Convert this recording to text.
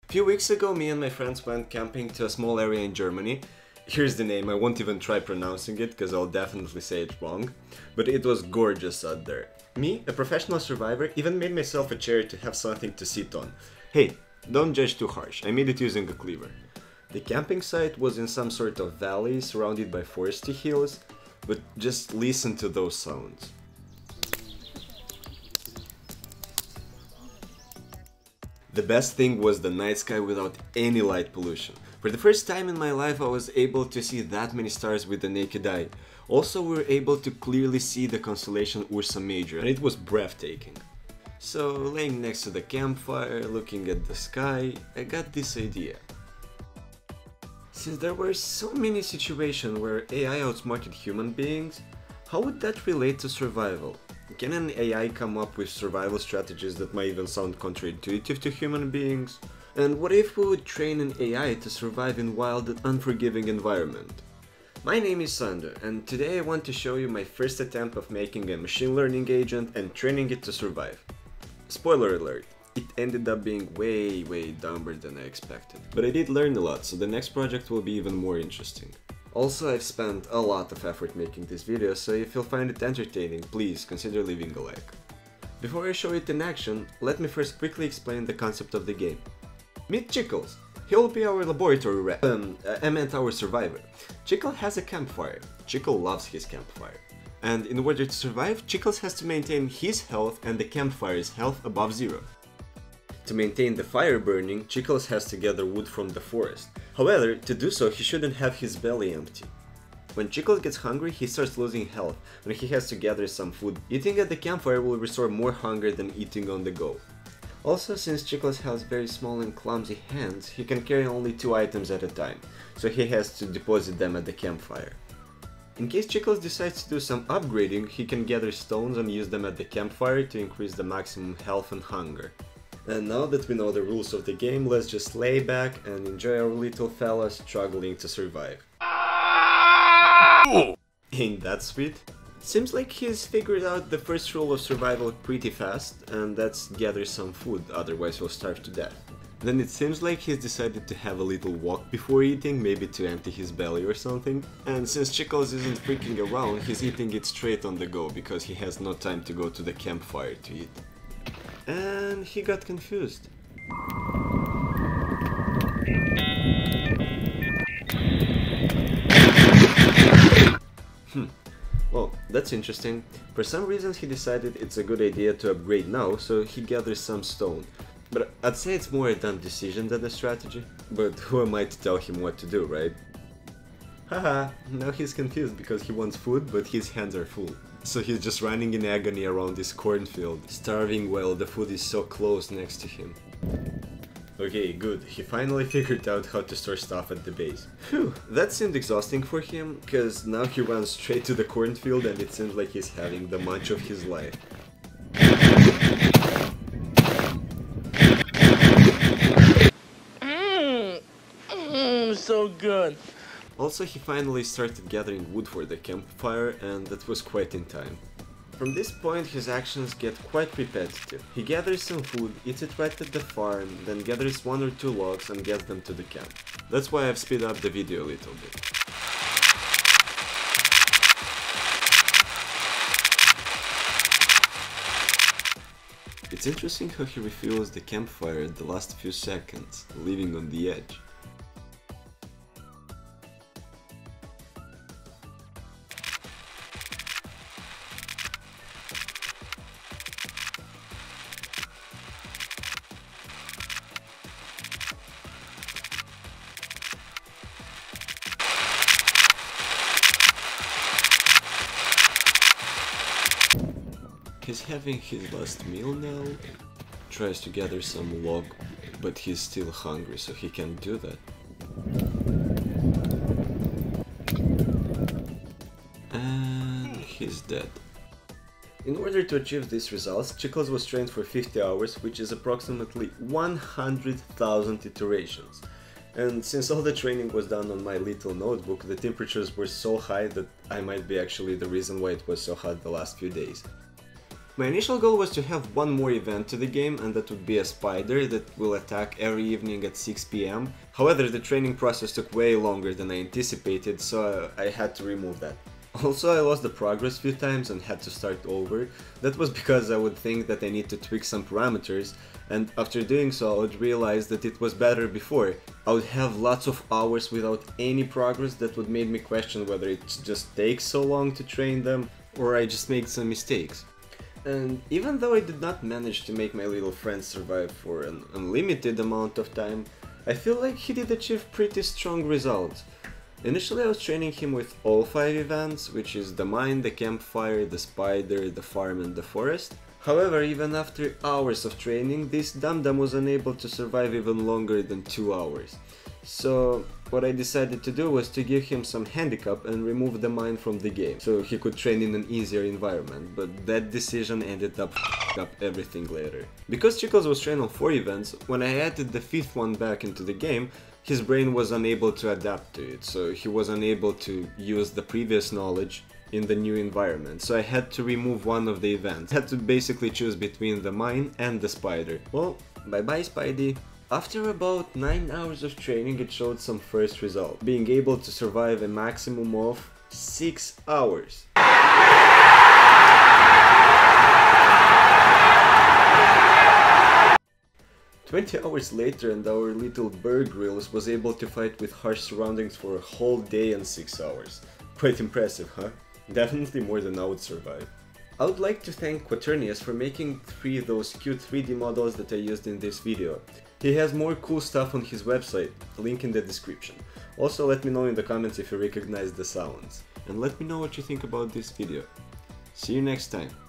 A few weeks ago, me and my friends went camping to a small area in Germany. Here's the name, I won't even try pronouncing it because I'll definitely say it wrong. But it was gorgeous out there. Me, a professional survivor, even made myself a chair to have something to sit on. Hey, don't judge too harsh, I made it using a cleaver. The camping site was in some sort of valley surrounded by foresty hills, but just listen to those sounds. The best thing was the night sky without any light pollution. For the first time in my life I was able to see that many stars with the naked eye. Also we were able to clearly see the constellation Ursa Major, and it was breathtaking. So laying next to the campfire, looking at the sky, I got this idea. Since there were so many situations where AI outsmarted human beings, how would that relate to survival? Can an AI come up with survival strategies that might even sound counterintuitive to human beings? And what if we would train an AI to survive in wild and unforgiving environment? My name is Sander, and today I want to show you my first attempt of making a machine learning agent and training it to survive. Spoiler alert, it ended up being way dumber than I expected. But I did learn a lot, so the next project will be even more interesting. Also, I've spent a lot of effort making this video, so if you'll find it entertaining, please consider leaving a like. Before I show it in action, let me first quickly explain the concept of the game. Meet Chickles. He'll be our laboratory rat. I meant our survivor. Chickle has a campfire. Chickle loves his campfire. And in order to survive, Chickles has to maintain his health and the campfire's health above zero. To maintain the fire burning, Chickles has to gather wood from the forest. However, to do so, he shouldn't have his belly empty. When Chickles gets hungry, he starts losing health, and he has to gather some food. Eating at the campfire will restore more hunger than eating on the go. Also, since Chickles has very small and clumsy hands, he can carry only 2 items at a time, so he has to deposit them at the campfire. In case Chickles decides to do some upgrading, he can gather stones and use them at the campfire to increase the maximum health and hunger. And now that we know the rules of the game, let's just lay back and enjoy our little fella struggling to survive. Ain't that sweet? Seems like he's figured out the first rule of survival pretty fast, and that's gather some food, otherwise he'll starve to death. Then it seems like he's decided to have a little walk before eating, maybe to empty his belly or something. And since Chickles isn't freaking around, he's eating it straight on the go, because he has no time to go to the campfire to eat. And he got confused. Well, that's interesting. For some reason he decided it's a good idea to upgrade now, so he gathers some stone. But I'd say it's more a dumb decision than a strategy. But who am I to tell him what to do, right? Haha, now he's confused because he wants food, but his hands are full. So he's just running in agony around this cornfield, starving while the food is so close next to him. Okay, good, he finally figured out how to store stuff at the base. Phew, that seemed exhausting for him, cause now he runs straight to the cornfield and it seems like he's having the munch of his life. So good. Also, he finally started gathering wood for the campfire, and that was quite in time. From this point, his actions get quite repetitive. He gathers some food, eats it right at the farm, then gathers 1 or 2 logs and gets them to the camp. That's why I've speeded up the video a little bit. It's interesting how he refuels the campfire at the last few seconds, leaving on the edge. He's having his last meal now, tries to gather some log, but he's still hungry, so he can't do that. And he's dead. In order to achieve these results, Chickles was trained for 50 hours, which is approximately 100,000 iterations. And since all the training was done on my little notebook, the temperatures were so high that I might be actually the reason why it was so hot the last few days. My initial goal was to have one more event to the game, and that would be a spider that will attack every evening at 6 PM. However, the training process took way longer than I anticipated, so I had to remove that. Also, I lost the progress a few times and had to start over. That was because I would think that I need to tweak some parameters, and after doing so I would realize that it was better before. I would have lots of hours without any progress that would make me question whether it just takes so long to train them, or I just made some mistakes. And even though I did not manage to make my little friend survive for an unlimited amount of time, I feel like he did achieve pretty strong results. Initially I was training him with all 5 events, which is the mine, the campfire, the spider, the farm and the forest. However, even after hours of training, this dum-dum was unable to survive even longer than 2 hours. So what I decided to do was to give him some handicap and remove the mine from the game, so he could train in an easier environment, but that decision ended up f***ing up everything later. Because Chickles was trained on 4 events, when I added the 5th one back into the game, his brain was unable to adapt to it, so he was unable to use the previous knowledge in the new environment, so I had to remove one of the events. I had to basically choose between the mine and the spider. Well, bye bye Spidey. After about 9 hours of training, it showed some first results, being able to survive a maximum of 6 hours. "20 hours later and our little Bear Grylls was able to fight with harsh surroundings for a whole day and 6 hours. Quite impressive, huh? Definitely more than I would survive. I would like to thank Quaternius for making 3 of those cute 3D models that I used in this video. He has more cool stuff on his website, link in the description. Also let me know in the comments if you recognize the sounds. And let me know what you think about this video. See you next time.